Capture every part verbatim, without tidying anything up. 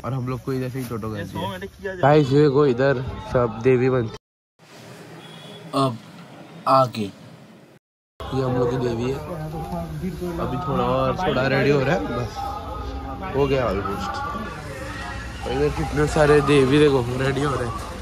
और हम लोग को इधर से ही टोटो कर दिया। गाइस ये को इधर सब देवी बनती। अब आगे ये हम लोग की देवी है। अभी थोड़ा और थोड़ा रेडी हो रहा है, बस हो गया ऑलमोस्ट। और इधर कितने सारे देवी देखो रेडी हो रहे हैं।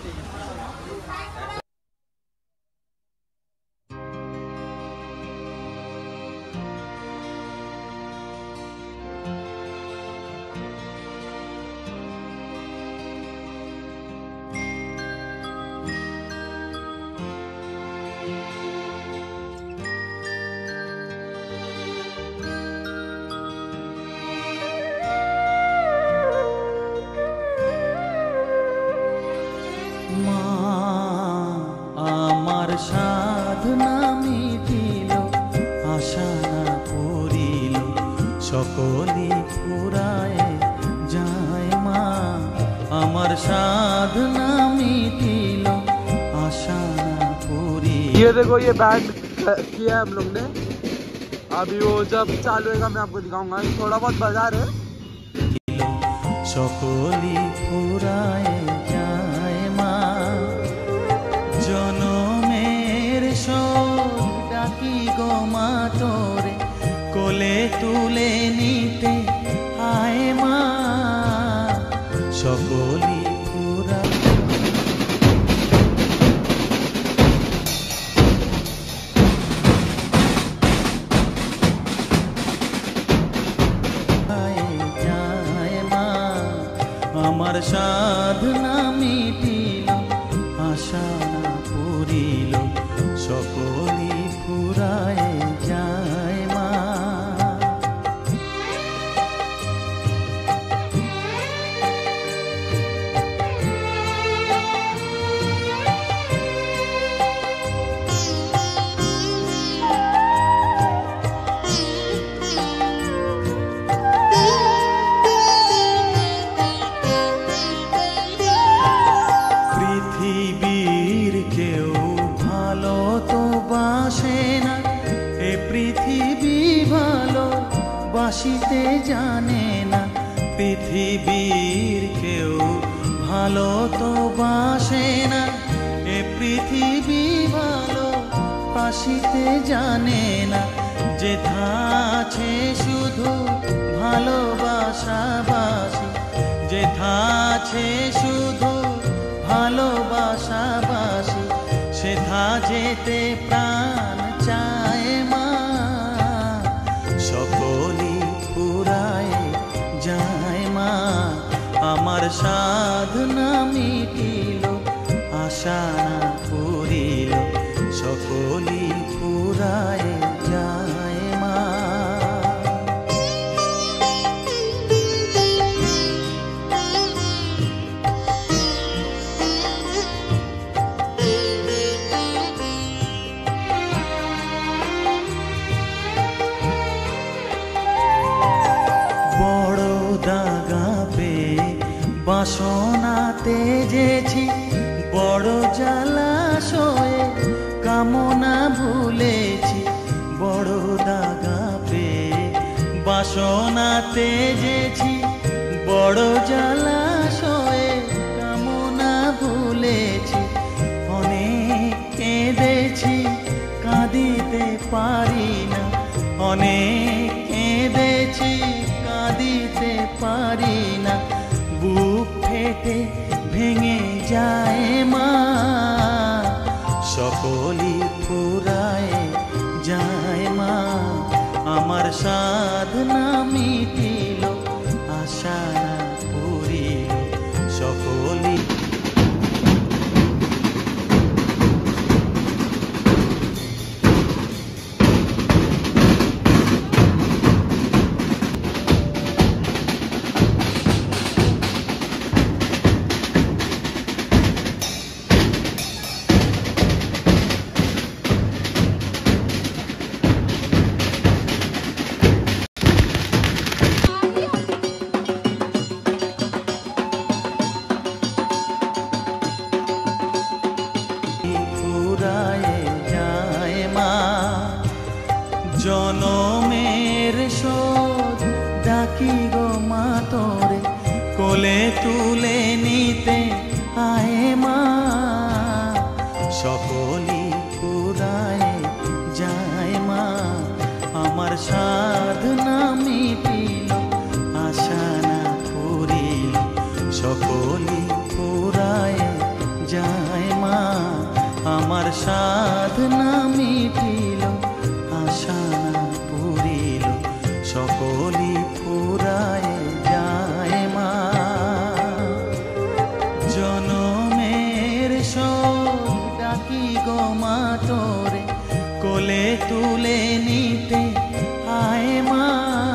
সাধনা মিটিল আশা না পুরিল সকলি ফুরায় যায় মা আমার সাধনা মিটিল आशा ना पूरिल। ये देखो ये बैंड किया है हम लोग ने। अभी वो जब चालू होगा मैं आपको दिखाऊंगा। थोड़ा बहुत बाजार है। সকলি ফুরায় যায় মা জনমের শোক ডাকি গো মা তোরে কোলে তুলে নিতে আয় মা সকলি ফুরায়। আমার সাধনা মিটিল আশা না পুরিল সকলি ফুরায় যায় মা। পৃথিবীর কেউ ভালো তো বাসে না, এ পৃথিবী ভালো বাসিতে জানে না। পৃথিবীর কেউ ভালো তো বাসে না, এ পৃথিবী ভালো বাসিতে জানে না। যেথা আছে শুধু ভালোবাসাবাসি, যেথা আছে শুধু ভালোবাসাবাসি, সেথা যেতে প্রাণ চায় মা সকলি ফুরায় যায় মা। আমার সাধনা মিটিল আশা না পুরিল সকলি ফুরায় যায় মা। বড় দাগা পেয়ে বাসনা তেজেছি, বড় জলাশয়ে কামনা ভুলেছি। বড় দাগা পেয়ে বাসনা তেজেছি, বড় জলাশয়ে কামনা ভুলেছি। অনেক কেঁদেছি কাঁদিতে পারি না, অনেক কেঁদেছি কাঁদিতে পারি না। বুক ফেটে ভেঙে যায় মা সকলি ফুরায় যায় মা। আমার সাধনা মিটিল আশা না পুরিল সকলি। জনমের শোধ ডাকি গো মা তোরে কোলে তুলে নিতে আয় মা, সকলি ফুরায় যায় মা, আমার সাধনা মিটিল আশা না পুরিল, সকলি ফুরায় যায় মা, আমার সাধনা মিটিল আশা না পুরিল, সকলি ফুরায় যায় মা। জনমের শোক ডাকি গো মা তোরে, কোলে তুলে নিতে আয় মা,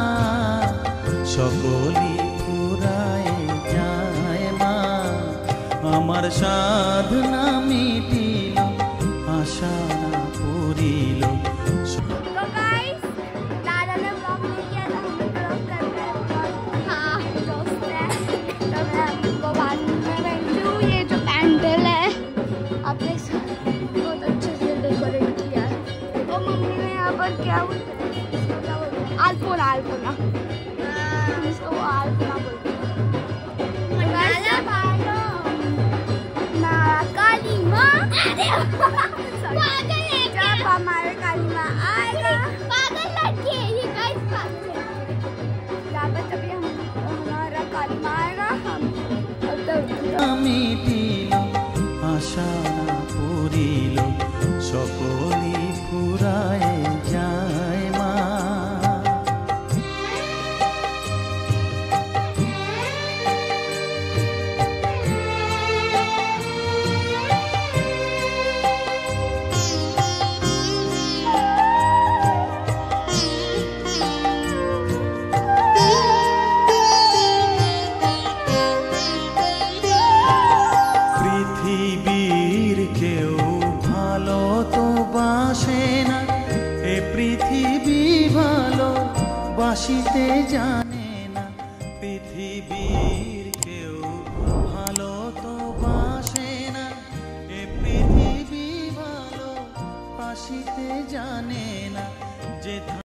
সকলি ফুরায় যায় মা, আমার সাধনা মিটিল আশা না পুরিল। तो गाइस दादा ने ब्लॉग नहीं किया था, हम ब्लॉग कर रहे हैं। हाँ दोस्त है, तो मैं आपको बाद में पहनती हूँ। ये जो पैंडल है आप देख सकते हैं, बहुत अच्छे से डेकोरेट किया है। तो मम्मी ने यहाँ पर क्या बोलते हैं, इसको क्या बोलते हैं, आलपोना आलपोना, इसको वो आलपोना बोलते हैं। काली माँ जब हमारे काली माँ आएगा, पागल लड़की है ये गाइस, पागल है। यहाँ पर जब हम हमारा काली माँ आएगा, हम মিটিল আশা না পুরিল, সকলি ফুরায় যায় মা। পৃথিবীর কেউ ভালো তো বাসে না, এ পৃথিবী ভালো বাসিতে জানে না, পৃথিবীর কেউ ভালো তো বাসে না, এ পৃথিবী ভালো বাসিতে জানে না, যে